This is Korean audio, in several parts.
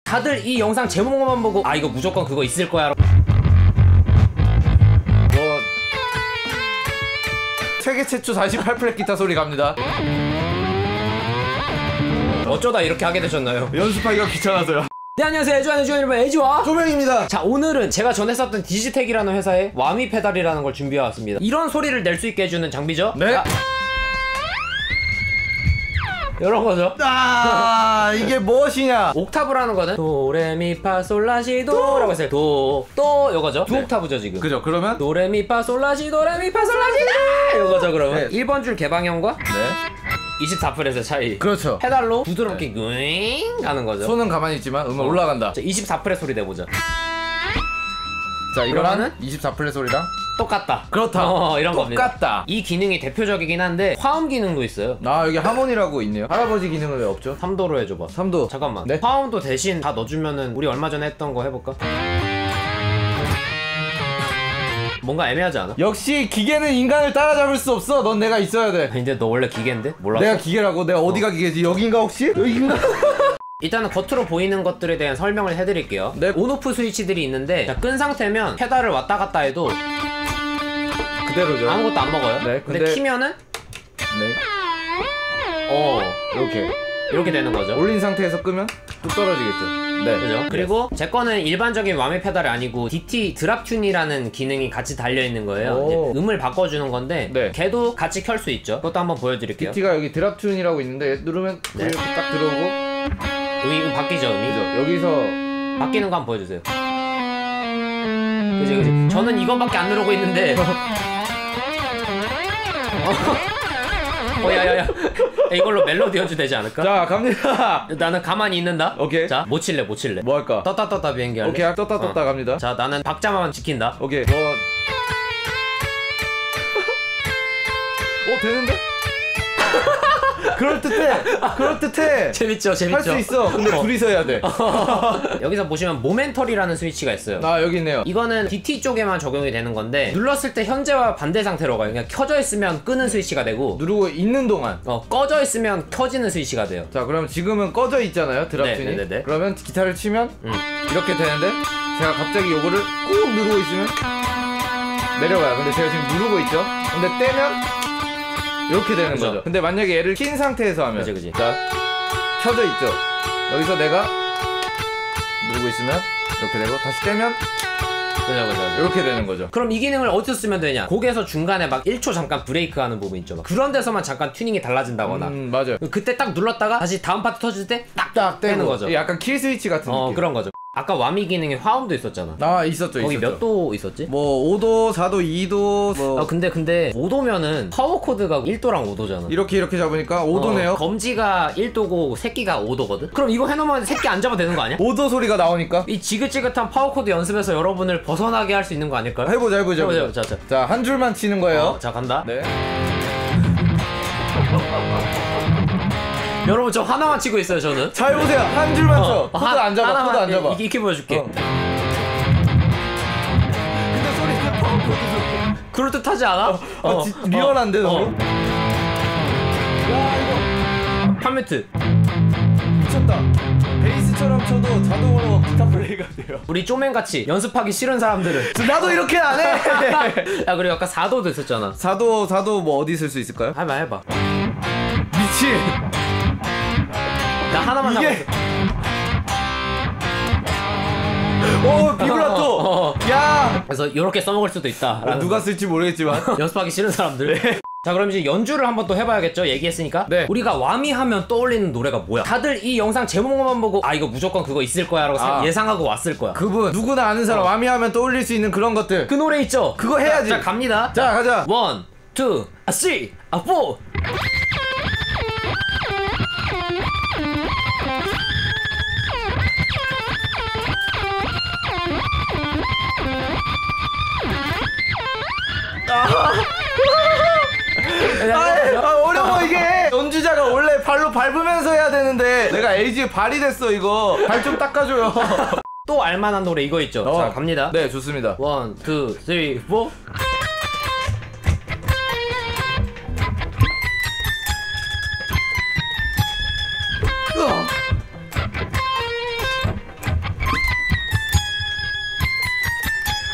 다들 이 영상 제목만 보고 아 이거 무조건 그거 있을 거야. 세계 최초 48프렛 기타 소리 갑니다. 어쩌다 이렇게 하게 되셨나요? 연습하기가 귀찮아서요. 네, 안녕하세요. 애주하는 여러분, 애주와 조명입니다. 자, 오늘은 제가 전에 썼던 디지텍이라는 회사의 와미 페달이라는 걸 준비해왔습니다. 이런 소리를 낼 수 있게 해주는 장비죠. 네. 이런 거죠. 아, 이게 무엇이냐? 옥타브라는 거는 도레미파솔라시도 라고 했어요. 또 요거죠. 두 네. 옥타브죠 지금. 그죠. 그러면 도레미파솔라시도 레미파솔라시도 요거죠. 그러면 네. 1번 줄 개방형과 네. 24프렛의 차이. 그렇죠. 페달로 부드럽게 윙 하는 거죠. 손은 가만히 있지만 음은 올라간다. 자, 24프렛 소리 내보자. 자, 이거는 그러면은 24프렛 소리랑 똑같다. 그렇다. 이런 겁니다. 똑같다. 이 기능이 대표적이긴 한데 화음 기능도 있어요. 아, 여기 하모니라고 있네요. 할아버지 기능은 왜 없죠? 3도로 해줘봐. 3도. 잠깐만. 네? 화음도 대신 다 넣어주면은 우리 얼마 전에 했던 거 해볼까? 뭔가 애매하지 않아? 역시 기계는 인간을 따라잡을 수 없어. 넌 내가 있어야 돼. 근데 너 원래 기계인데? 몰랐어? 내가 기계라고? 내가 어디가 기계지? 여긴가 혹시? 여긴가? 일단은 겉으로 보이는 것들에 대한 설명을 해드릴게요. 네. 온오프 스위치들이 있는데 자, 끈 상태면 페달을 왔다 갔다 해도 그대로죠. 아무것도 안 먹어요. 네, 근데 근데 키면은 이렇게 이렇게 되는 거죠. 올린 상태에서 끄면 뚝 떨어지겠죠. 네. 그죠? 그리고 제 거는 일반적인 와미 페달이 아니고 DT 드랍 튠이라는 기능이 같이 달려있는 거예요. 오. 이제 음을 바꿔주는 건데 네. 걔도 같이 켤 수 있죠. 그것도 한번 보여드릴게요. DT가 여기 드랍 튠이라고 있는데 얘 누르면 네. 이렇게 딱 들어오고 음이 바뀌죠. 음이 그죠? 여기서 바뀌는 거 한번 보여주세요. 그지. 저는 이거밖에 안 누르고 있는데 야야야 이걸로 멜로디 연주 되지 않을까? 자, 갑니다. 나는 가만히 있는다. 오케이. 자, 못 칠래. 뭐 할까? 떴다 비행기 할래. 오케이, 떴다 갑니다. 자, 나는 박자만 지킨다. 오케이. 되는데? 그럴듯해. 재밌죠. 할 수 있어. 근데 둘이서 해야 돼. 여기서 보시면 모멘터리라는 스위치가 있어요. 아, 여기 있네요. 이거는 DT 쪽에만 적용이 되는 건데 눌렀을 때 현재와 반대 상태로 가요. 그냥 켜져 있으면 끄는 스위치가 되고 누르고 있는 동안 꺼져 있으면 켜지는 스위치가 돼요. 자, 그럼 지금은 꺼져 있잖아요, 드랍 튠이. 네네네. 그러면 기타를 치면 이렇게 되는데 제가 갑자기 요거를 꾹 누르고 있으면 내려가요. 근데 제가 지금 누르고 있죠. 근데 떼면 이렇게 되는 그죠? 거죠. 근데 만약에 얘를 킨 상태에서 하면 그지. 자, 켜져 있죠. 여기서 내가 누르고 있으면 이렇게 되고 다시 떼면 그죠. 이렇게 되는 거죠. 그럼 이 기능을 어디서 쓰면 되냐? 곡에서 중간에 막 1초 잠깐 브레이크 하는 부분 있죠. 막 그런 데서만 잠깐 튜닝이 달라진다거나 맞아요. 그때 딱 눌렀다가 다시 다음 파트 터질 때 딱 떼는 거죠. 약간 킬 스위치 같은 느낌. 그런 거죠. 아까 와미 기능에 화음도 있었잖아. 아, 있었죠. 거기 몇 도 있었지? 뭐 5도, 4도, 2도 뭐 근데 5도면은 파워 코드가 1도랑 5도잖아. 이렇게 잡으니까 5도네요. 검지가 1도고 새끼가 5도거든? 그럼 이거 해놓으면 새끼 안 잡아도 되는 거 아니야? 5도 소리가 나오니까 이 지긋지긋한 파워 코드 연습에서 여러분을 벗어나게 할 수 있는 거 아닐까요? 해보자. 자, 한 줄만 치는 거예요. 자, 간다. 네. 여러분 저 하나만 치고 있어요. 저는 잘 보세요. 한 줄만 쳐. 코드 안 잡아. 코드 안 잡아. 이렇게 보여줄게. 근데 소리가 파워 코드. 그럴듯하지 않아? 리얼한데 너무. 야, 이거 판매트. 미쳤다. 베이스처럼 쳐도 자동으로 기타 플레이가 돼요. 우리 쪼맨같이 연습하기 싫은 사람들은 나도 이렇게 안 해. 야, 그리고 아까 4도도 있었잖아. 4도 뭐 어디 쓸 수 있을까요? 해봐. 미친. 나 하나만 이게 잡았어. 비브라토. 야. 그래서 이렇게 써먹을 수도 있다. 누가 쓸지 모르겠지만 연습하기 싫은 사람들. 자, 그럼 이제 연주를 한번 또 해봐야겠죠? 얘기했으니까. 네. 우리가 와미 하면 떠올리는 노래가 뭐야? 다들 이 영상 제목만 보고 아 이거 무조건 그거 있을 거야 라고 예상하고 왔을 거야. 그분 누구나 아는 사람 와미 하면 떠올릴 수 있는 그런 것들. 그 노래 있죠? 그거 해야지. 자, 갑니다. 자, 가자. 1, 2, 3, 4. 어려워 이게. 연주자가 원래 발로 밟으면서 해야 되는데 내가 에이지에 발이 됐어. 이거 발 좀 닦아줘요. 또 알만한 노래 이거 있죠? 자, 갑니다. 네, 좋습니다. 1, 2, 3, 4.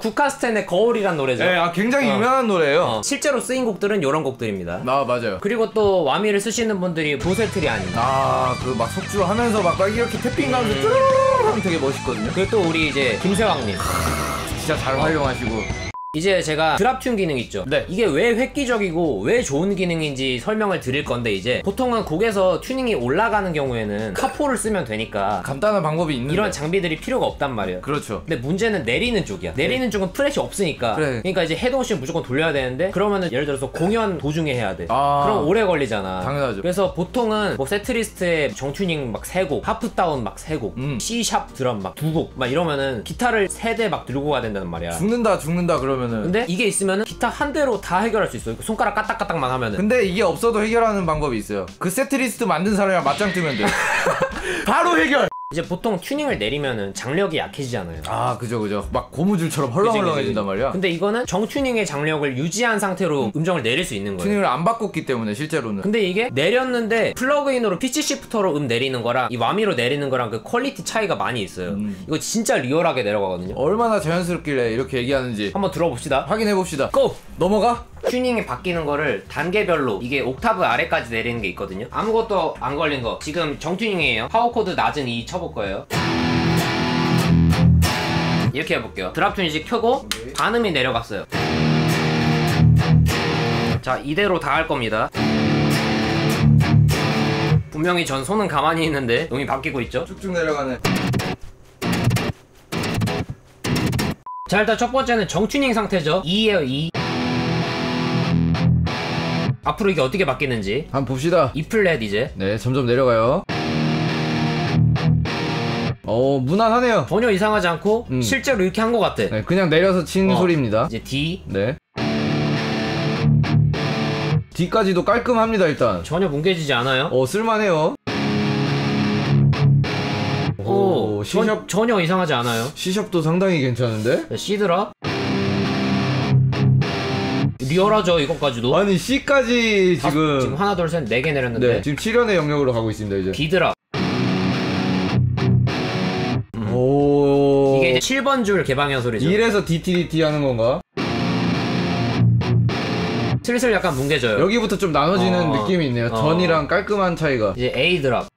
국카스텐의 거울이란 노래죠. 네, 굉장히 유명한 노래예요. 실제로 쓰인 곡들은 이런 곡들입니다. 맞아요. 그리고 또 와미를 쓰시는 분들이 도셀트리 아닙니다. 그 막 속주하면서 막 이렇게 태핑 가면서 쭈루루루 하면 되게 멋있거든요. 그리고 또 우리 이제 김세왕님 진짜 잘 활용하시고. 이제 제가 드랍 튠 기능 있죠. 네. 이게 왜 획기적이고 왜 좋은 기능인지 설명을 드릴 건데, 이제 보통은 곡에서 튜닝이 올라가는 경우에는 카포를 쓰면 되니까 간단한 방법이 있는데 이런 장비들이 필요가 없단 말이에요. 그렇죠. 근데 문제는 내리는 쪽이야. 내리는 쪽은 프렛이 없으니까. 그래. 그러니까 이제 헤드온실 무조건 돌려야 되는데, 그러면은 예를 들어서 공연 도중에 해야 돼. 아. 그럼 오래 걸리잖아. 당연하죠. 그래서 보통은 뭐 세트리스트에 정튜닝 막 3곡, 하프 다운 막 3곡, C샵 드럼 막 2곡 막 이러면은 기타를 3대 막 들고 가야 된다는 말이야. 죽는다 그러면은. 근데 이게 있으면은 기타 한 대로 다 해결할 수 있어. 손가락 까딱까딱만 하면은. 근데 이게 없어도 해결하는 방법이 있어요. 그 세트리스트 만든 사람이랑 맞짱 뜨면 돼. 바로 해결. 이제 보통 튜닝을 내리면은 장력이 약해지잖아요. 그죠. 막 고무줄처럼 헐렁헐렁해진단 말이야. 근데 이거는 정튜닝의 장력을 유지한 상태로 음정을 내릴 수 있는 거예요. 튜닝을 안 바꿨기 때문에 실제로는. 근데 이게 내렸는데 플러그인으로 피치 시프터로 내리는 거랑 이 와미로 내리는 거랑 그 퀄리티 차이가 많이 있어요. 이거 진짜 리얼하게 내려가거든요. 얼마나 자연스럽길래 이렇게 얘기하는지 한번 들어봅시다. 확인해봅시다. 고! 넘어가? 튜닝이 바뀌는 거를 단계별로 이게 옥타브 아래까지 내리는 게 있거든요. 아무것도 안 걸린 거 지금 정튜닝이에요. 파워 코드 낮은 E 쳐볼 거예요. 이렇게 해볼게요. 드랍 튜닝식 켜고 반음이 내려갔어요. 자, 이대로 다 할 겁니다. 분명히 전 손은 가만히 있는데 음이 바뀌고 있죠? 쭉쭉 내려가네. 자, 일단 첫 번째는 정튜닝 상태죠. E예요, E. 앞으로 이게 어떻게 바뀌는지 한번 봅시다. E 플랫 이제. 네, 점점 내려가요. 무난하네요. 전혀 이상하지 않고 실제로 이렇게 한 것 같아. 네, 그냥 내려서 친 소리입니다. 이제 D. 네. D까지도 깔끔합니다, 일단. 전혀 뭉개지지 않아요. 쓸만해요. C샵. 전혀 이상하지 않아요. C샵도 상당히 괜찮은데? 자, C 드랍. 리얼하죠, 이것까지도. 아니, C까지 지금 하나, 둘, 셋, 4개 내렸는데. 네, 지금 7연의 영역으로 가고 있습니다, 이제. B 드랍. 오. 이게 이제 7번 줄 개방형 소리죠. 1에서 DTDT 하는 건가? 슬슬 약간 뭉개져요. 여기부터 좀 나눠지는 느낌이 있네요. 전이랑 깔끔한 차이가. 이제 A 드랍.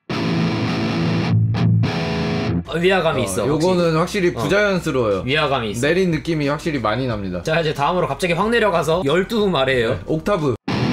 위화감이 있어. 요거는 확실히 부자연스러워요. 위화감이 있어. 내린 느낌이 확실히 많이 납니다. 자, 이제 다음으로 갑자기 확 내려가서 12음 아래에요. 네, 옥타브.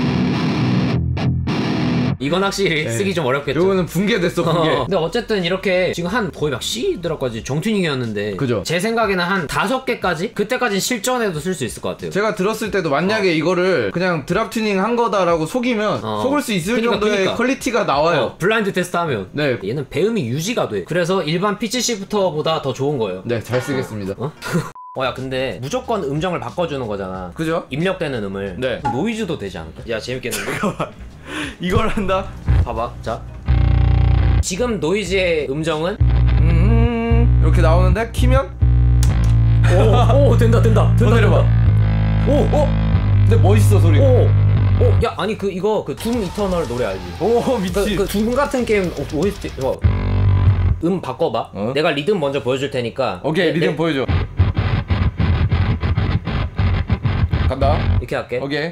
이건 확실히 쓰기 좀 어렵겠죠. 요거는 붕괴됐어, 붕괴. 근데 어쨌든 이렇게 지금 한 거의 막 C 드랍까지 정튜닝이었는데, 그죠. 제 생각에는 한 5개까지? 그때까지는 실전에도 쓸 수 있을 것 같아요. 제가 들었을 때도 만약에 이거를 그냥 드랍 튜닝 한 거다라고 속이면 속을 수 있을 정도의 퀄리티가 나와요. 블라인드 테스트 하면. 네. 얘는 배음이 유지가 돼. 그래서 일반 피치 시프터보다 더 좋은 거예요. 네, 잘 쓰겠습니다. 야, 근데 무조건 음정을 바꿔주는 거잖아. 그죠? 입력되는 음을. 네. 노이즈도 되지 않을까? 야, 재밌겠는데? 이걸 한다? 봐봐. 자, 지금 노이즈의 이렇게 나오는데 키면? 오, 된다. 더 내려봐. 근데 멋있어, 소리. 야, 아니 이거 둠 이터널 노래 알지? 미치. 둠 같은 게임 OST 바꿔봐. 내가 리듬 먼저 보여줄 테니까. 오케이, 리듬 보여줘. 간다. 이렇게 할게. 오케이.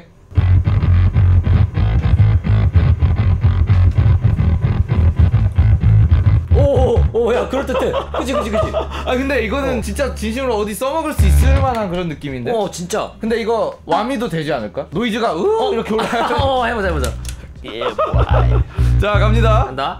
야, 그럴듯해. 그치. 근데 이거는 진짜 진심으로 어디 써먹을 수 있을 만한 그런 느낌인데? 진짜. 근데 이거 와미도 되지 않을까? 노이즈가 이렇게 올라가요. 해보자. 자, 갑니다. 간다.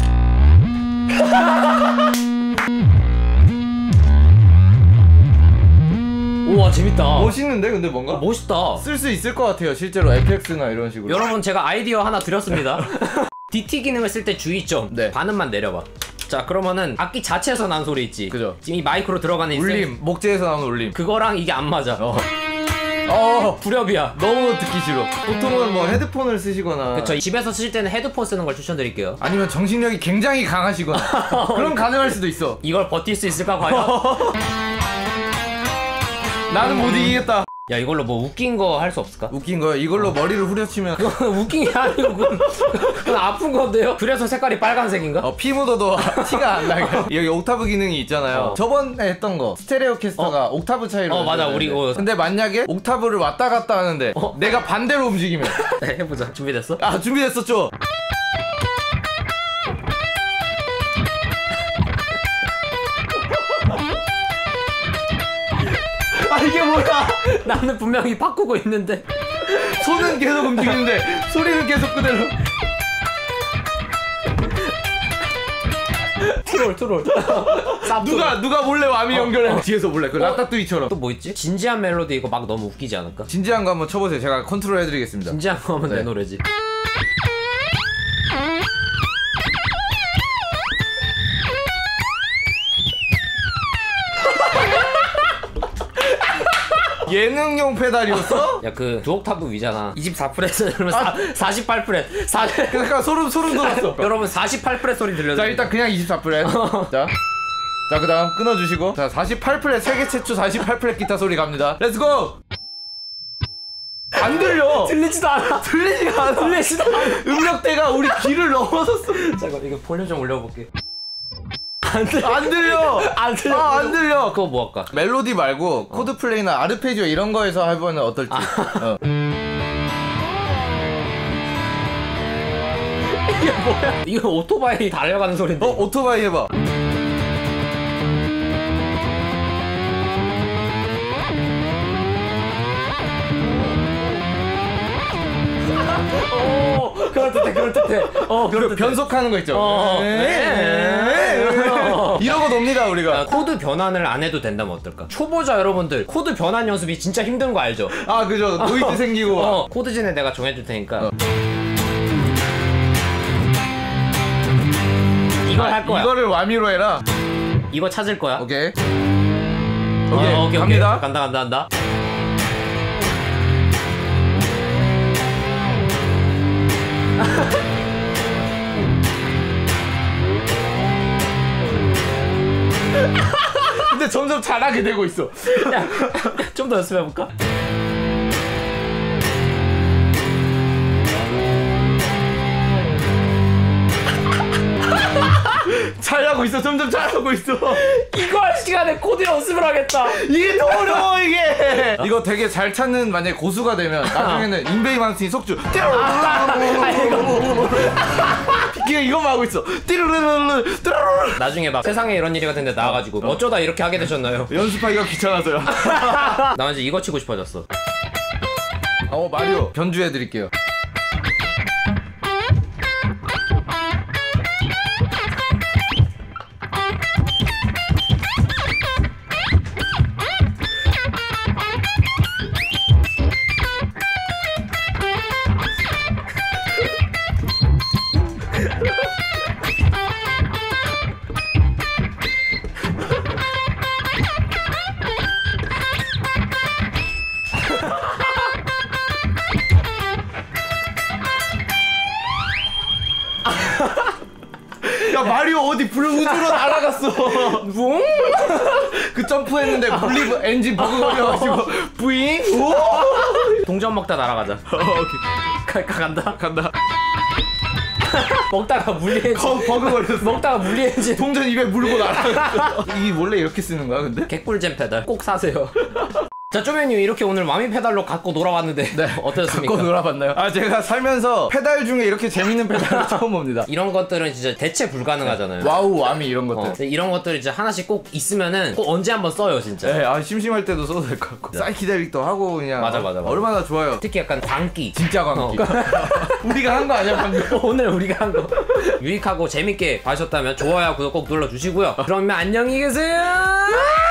우와, 재밌다. 멋있는데, 근데 뭔가? 멋있다. 쓸 수 있을 것 같아요, 실제로 FX나 이런 식으로. 여러분, 제가 아이디어 하나 드렸습니다. DT 기능을 쓸 때 주의점. 네. 반음만 내려봐. 자, 그러면은 악기 자체에서 난 소리 있지. 그죠. 지금 이 마이크로 들어가는 울림, 목재에서 나오는 울림. 그거랑 이게 안 맞아. 불협이야. 너무 듣기 싫어. 보통은 뭐 헤드폰을 쓰시거나. 그쵸. 집에서 쓰실 때는 헤드폰 쓰는 걸 추천드릴게요. 아니면 정신력이 굉장히 강하시거나. 그럼 가능할 수도 있어. 이걸 버틸 수 있을까, 과연? 나는 못 이기겠다. 야 이걸로 뭐 웃긴 거 할 수 없을까? 웃긴 거요? 이걸로 머리를 후려치면 그건 웃긴 게 아니고 그건 아픈 건데요? 그래서 색깔이 빨간색인가? 피 묻어도 티가 안 나게. 여기 옥타브 기능이 있잖아요. 저번에 했던 거 스테레오 캐스터가 옥타브 차이로 맞아 우리 근데 만약에 옥타브를 왔다 갔다 하는데 내가 반대로 움직이면 네, 해보자. 준비됐어? 아 준비됐었죠? 아 이게 뭐야? 나는 분명히 바꾸고 있는데 손은 계속 움직이는데 소리는 계속 그대로. 트롤 누가 몰래 와미 연결해. 뒤에서 몰래 그 라따뚜이처럼. 또 뭐 있지? 진지한 멜로디 이거 막 너무 웃기지 않을까? 진지한 거 한번 쳐보세요. 제가 컨트롤 해드리겠습니다. 진지한 거 하면 네. 내 노래지. 예능용 페달이었어? 야 그 두 옥타브 위잖아. 24프렛 그러면 48프렛. 그러니까 소름 돋았어. 여러분 48프렛 소리 들려요. 자 일단 그냥 24프렛. 자 그다음 끊어주시고 자 48프렛 세계 최초 48프렛 기타 소리 갑니다. 렛츠고. 안 들려. 들리지도 않아. 들리지가 않아. 들리지도 않아. 음역대가 우리 귀를 넘어섰어. 잠깐 이거 볼륨 좀 올려볼게. 안 들려. 안 들려. 안 들려. 그거 뭐 할까? 멜로디 말고 코드 플레이나 아르페지오 이런 거에서 해보면 어떨지. 이게 뭐야? 이거 오토바이 달려가는 소리인데. 오토바이 해봐. 그럴듯해. 그 변속하는 거 있죠. 이러고 놉니다 우리가. 코드 변환을 안 해도 된다면 어떨까? 초보자 여러분들 코드 변환 연습이 진짜 힘든 거 알죠? 아 그죠. 노이즈 생기고. 코드진에 내가 정해줄 테니까 이걸 할 거야. 이거를 와미로 해라. 이거 찾을 거야. 오케이. 오케이. 갑니다. 간다. 근데 점점 잘하게 되고 있어. 좀 더 연습해볼까? 잘하고 있어. 점점 잘하고 있어. 이거 할 시간에 코드 연습을 하겠다. 이게 더 어려워 이게. 이거 되게 잘 찾는 만약에 고수가 되면 나중에는 인베이 망치니 속주 이거만 하고 있어. 나중에 막 세상에 이런 일이 같은데 나와가지고 어쩌다 이렇게 하게 되셨나요? 연습하기가 귀찮아서요. 나 이제 이거 치고 싶어졌어. 마리오 변주해드릴게요. 야 마리오 어디 우주로 날아갔어. 붕? 그 점프했는데 분리 엔진 버그 걸려가지고 부잉. 동전 먹다 날아가자. 오케이. 간다. 먹다가 물리엔진. 버그 걸렸어. 먹다가 물리엔진. 동전 입에 물고 날아갔어. 이게 원래 이렇게 쓰는 거야 근데? 개꿀잼 페달 꼭 사세요. 자 쪼매님 이렇게 오늘 마미 페달로 갖고 놀아왔는데 네. 어떠셨습니까? 갖고 놀아봤나요? 제가 살면서 페달 중에 이렇게 재밌는 페달을 처음 봅니다. 이런 것들은 진짜 대체 불가능하잖아요. 와우 와미 이런 것들. 근데 이런 것들 이제 하나씩 꼭 있으면은 꼭 언제 한번 써요 진짜. 네, 심심할 때도 써도 될 것 같고. 사이키델릭도 하고 그냥. 맞아. 얼마나 좋아요. 특히 약간 광기. 진짜 광기. 우리가 한 거 아니야 방금? 오늘 우리가 한 거 유익하고 재밌게 봐주셨다면 좋아요 구독 꼭 눌러주시고요. 그러면 안녕히 계세요.